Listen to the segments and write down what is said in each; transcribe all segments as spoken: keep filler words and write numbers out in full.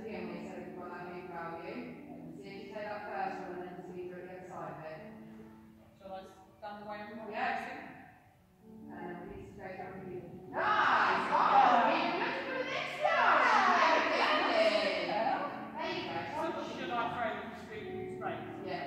begin with, so we've got that new value. See if you take that first one and then see the other side of it. Shall I stand away from what Yeah. I'm And then we straight up and you. Nice! Oh, we're looking for the next one! There you go. So should I throw them straight? straight? Yeah.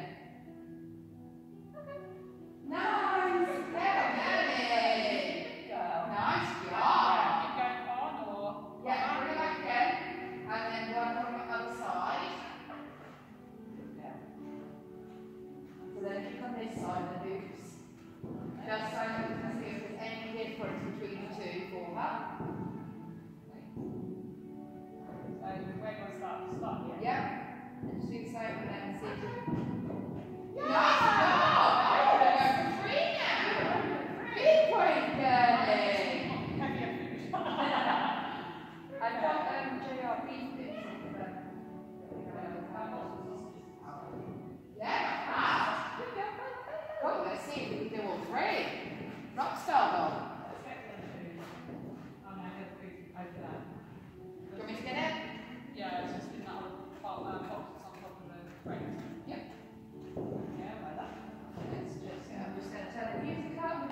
Nice! Well done! Nice job! Keep going on or? Yeah, bring it back again. And then work on the other side. Yeah. So then if you come this side, the hoops. Just so that we can see if there's any difference between the two for her. So where do I start? Start here? Yep. And just do the same and then see if you... Nice job! Oh, we're going for three now! Big point, girlie! I've got um, J R P bits. Yeah, fast. Oh, let's see if we can do all three. Rockstar dog. Oh no, the food over there. Do you want me to get it? Yeah, it's just in that little part, uh, box that's on top of the crate. Yep. Yeah, like that. Let's just, I'm just going to turn the music up.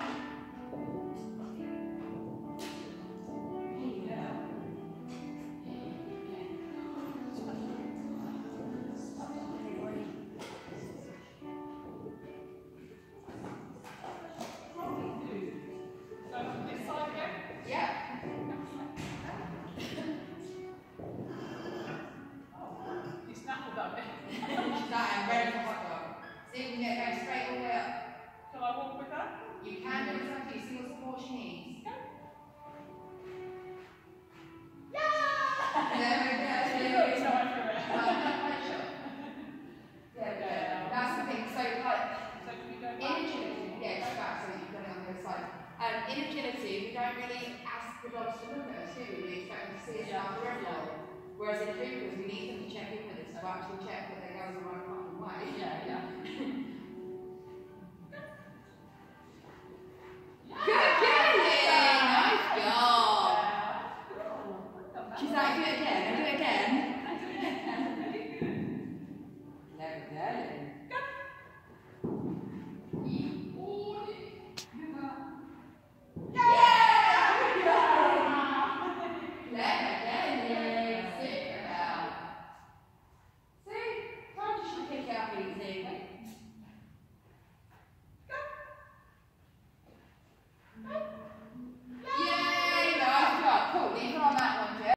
So from this side again? Yeah. You snaffled that bit. That I'm ready for hot dog. See if we can get going straight all the way up. Shall I walk with that? You can do it up to you. See what support she needs. Yeah! There we go. Sorry for it. Well, I'm not quite sure. There we go. That's the thing. So, like, So can we go in back? agility, yeah, go back so that you've done it on the other side. Um, in agility, we don't really ask the dogs to look at us, do we? We expect them to see us Yeah. after everyone. Whereas in Coopers, we need them to check in with us to actually check that they're going the right fucking way. Yeah, yeah. Good